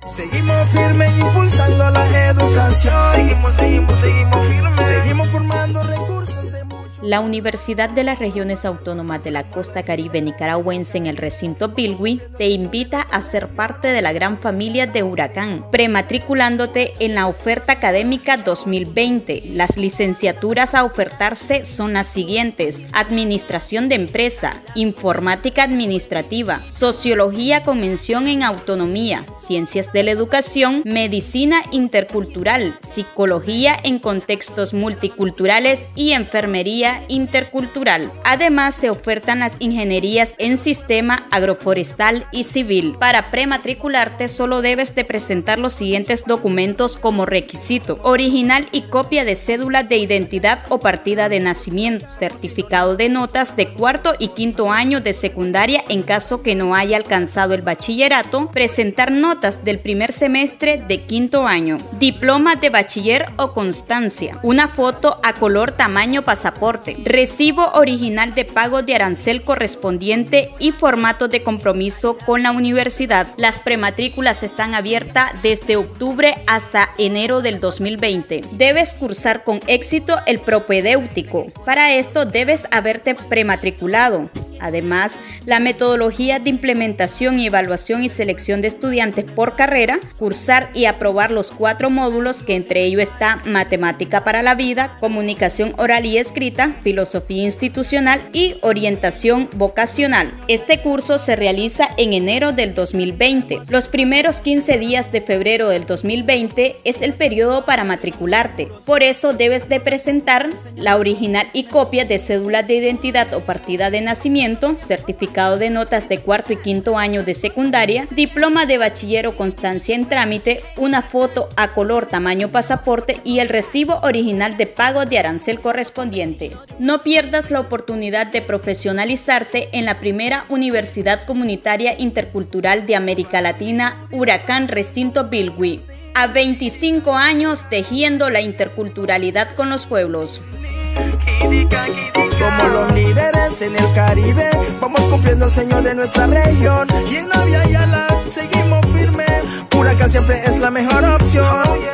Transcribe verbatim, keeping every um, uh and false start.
Seguimos firmes impulsando la educación. Seguimos, seguimos, seguimos firmes. Seguimos formando recursos de muchos. La Universidad de las Regiones Autónomas de la Costa Caribe Nicaragüense en el recinto Bilwi te invita a ser parte de la gran familia de Huracán, prematriculándote en la oferta académica dos mil veinte. Las licenciaturas a ofertarse son las siguientes: Administración de Empresa, Informática Administrativa, Sociología con mención en Autonomía, Ciencias de la Educación, Medicina Intercultural, Psicología en Contextos Multiculturales y Enfermería Intercultural. Además, se ofertan las ingenierías en Sistema, Agroforestal y Civil. Para prematricularte solo debes de presentar los siguientes documentos como requisito: original y copia de cédula de identidad o partida de nacimiento, certificado de notas de cuarto y quinto año de secundaria en caso que no haya alcanzado el bachillerato, presentar notas del primer semestre de quinto año, diploma de bachiller o constancia, una foto a color tamaño pasaporte, recibo original de pago de arancel correspondiente y formato de compromiso con la universidad. Las prematrículas están abiertas desde octubre hasta enero del dos mil veinte. Debes cursar con éxito el propedéutico. Para esto debes haberte prematriculado. Además, la metodología de implementación y evaluación y selección de estudiantes por carrera, cursar y aprobar los cuatro módulos, que entre ellos está Matemática para la Vida, Comunicación Oral y Escrita, Filosofía Institucional y Orientación Vocacional. Este curso se realiza en enero del dos mil veinte. Los primeros quince días de febrero del dos mil veinte es el periodo para matricularte. Por eso debes de presentar la original y copia de cédula de identidad o partida de nacimiento, certificado de notas de cuarto y quinto año de secundaria, diploma de bachiller o constancia en trámite, una foto a color tamaño pasaporte y el recibo original de pago de arancel correspondiente. No pierdas la oportunidad de profesionalizarte en la primera Universidad Comunitaria Intercultural de América Latina, Huracán Recinto Bilwi. A veinticinco años tejiendo la interculturalidad con los pueblos. Somos los líderes en el Caribe, vamos cumpliendo el sueño de nuestra región. Y en Navia y Yala seguimos firmes, Huracán siempre es la mejor opción.